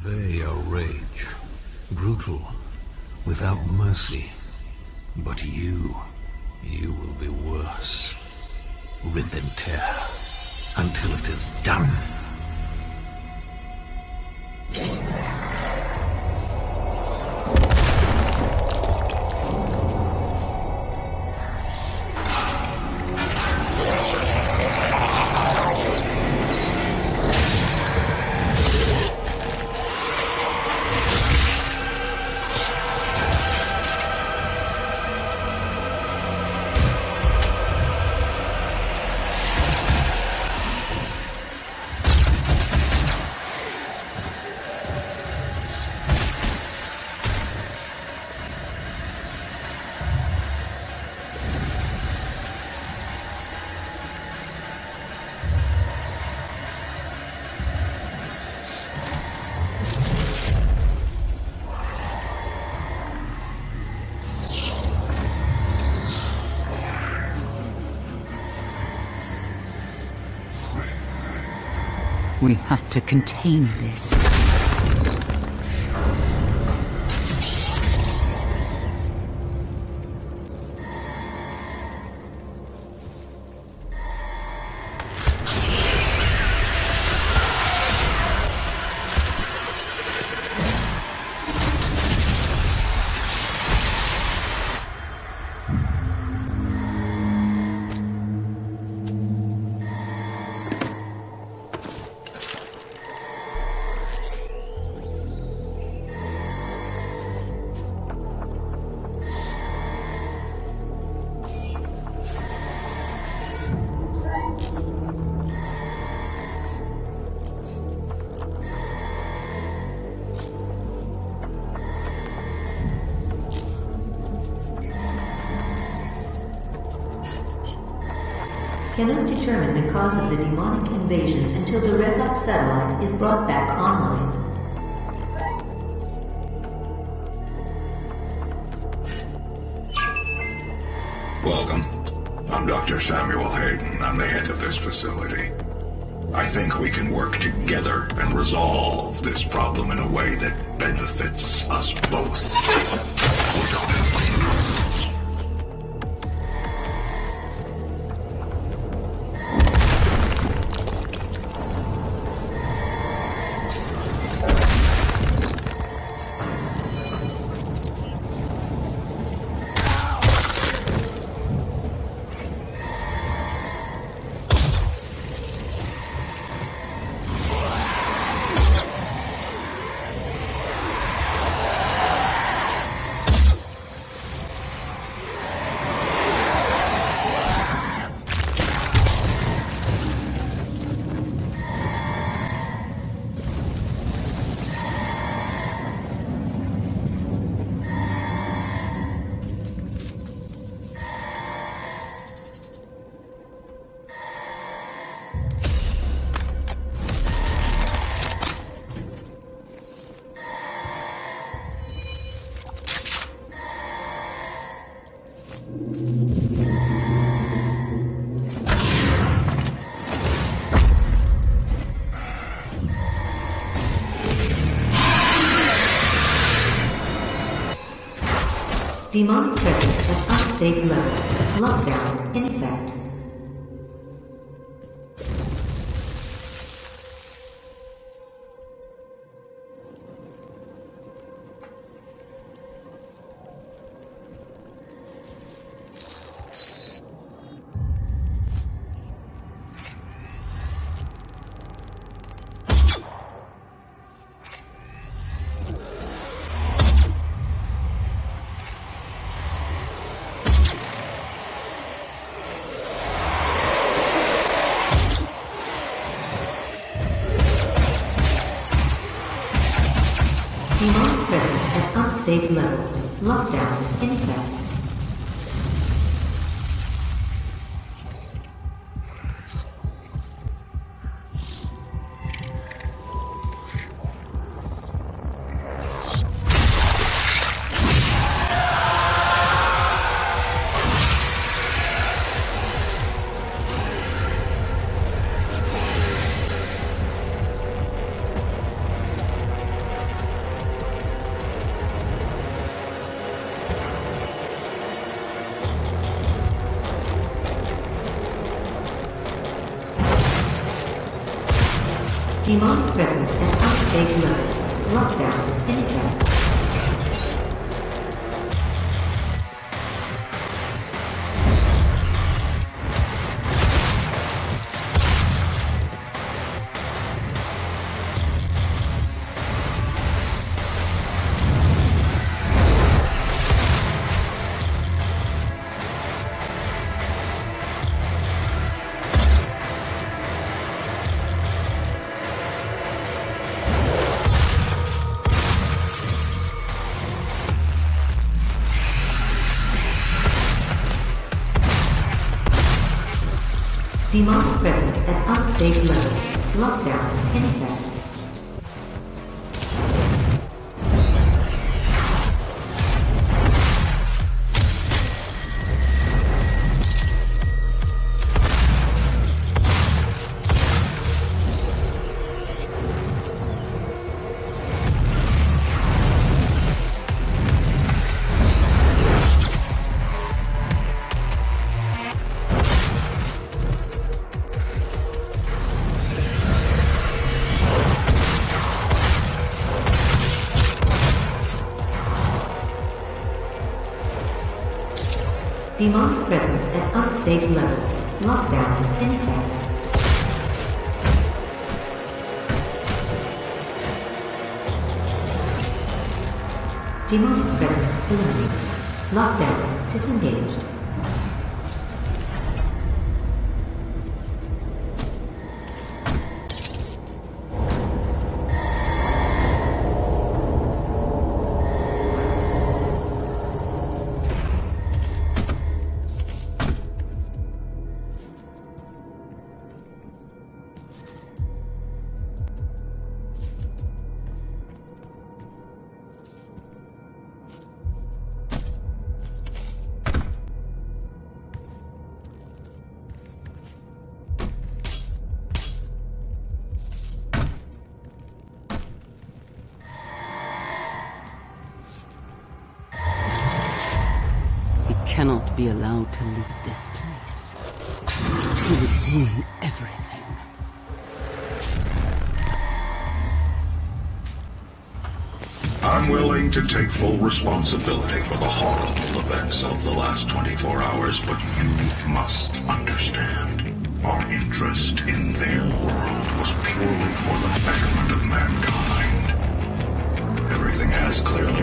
They are rage. Brutal. Without mercy. But you will be worse. Rip and tear. Until it is done. We have to contain this. Cannot determine the cause of the demonic invasion until the Resop satellite is brought back online. Welcome. I'm Dr. Samuel Hayden. I'm the head of this facility. I think we can work together and resolve this problem in a way that benefits us both. Demonic presence at unsafe levels. Lockdown in effect. Demonic presence at unsafe levels. Lockdown in effect. Demonic presence at unsafe levels. Lockdown in effect. Demonic presence at unsafe levels. Lockdown in effect. Demonic presence at unsafe levels. Lockdown in effect. Demonic presence eliminated. Lockdown disengaged. Cannot be allowed to leave this place. He would ruin everything. I'm willing to take full responsibility for the horrible events of the last 24 hours, but you must understand. Our interest in their world was purely for the betterment of mankind. Everything has clearly